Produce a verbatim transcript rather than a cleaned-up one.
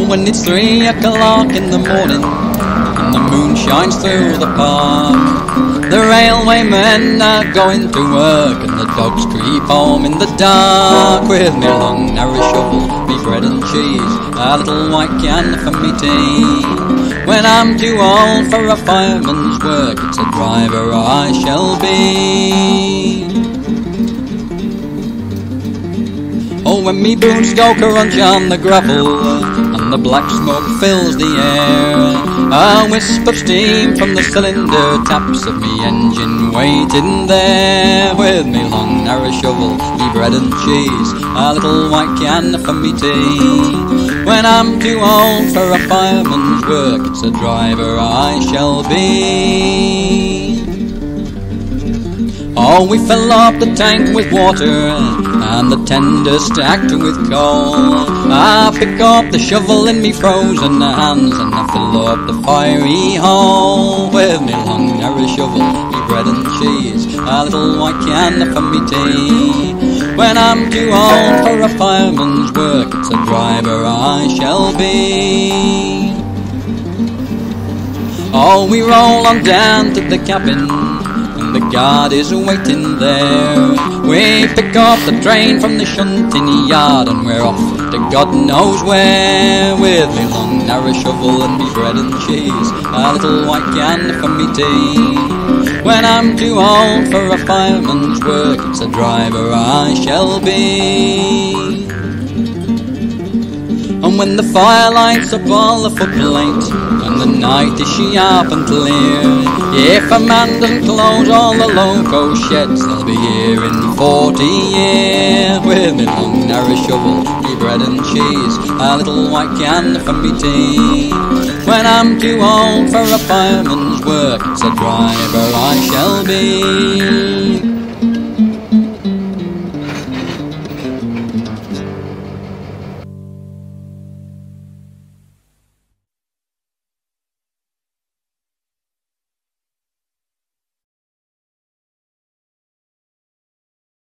Oh, when it's three o'clock in the morning and the moon shines through the park, the railway men are going to work and the dogs creep home in the dark. With me long narrow shovel, me bread and cheese, a little white can for me tea. When I'm too old for a fireman's work, it's a driver I shall be. Oh, when me boots go crunch on the gravel and the black smoke fills the air, a wisp of steam from the cylinder taps of me engine waiting there. With me long narrow shovel, me bread and cheese, a little white can for me tea. When I'm too old for a fireman's work, it's a driver I shall be. Oh, we fill up the tank with water and the tender stacked with coal. I pick up the shovel in me frozen hands and I fill up the fiery hole. With me long narrow shovel, me bread and cheese, a little white can for me tea. When I'm too old for a fireman's work, it's a driver I shall be. Oh, we roll on down to the cabin and the guard is waiting there. We pick up the train from the shunting yard and we're off to God knows where. With me long narrow shovel and me bread and cheese, a little white can for me tea. When I'm too old for a fireman's work, it's a driver I shall be. And when the fire lights up all the footplate and the night is sharp and clear, if a man doesn't close all the loco sheds, they'll be here in forty years. With me long narrow shovel, me bread and cheese, a little white can for me tea. When I'm too old for a fireman's work, it's a driver I shall be.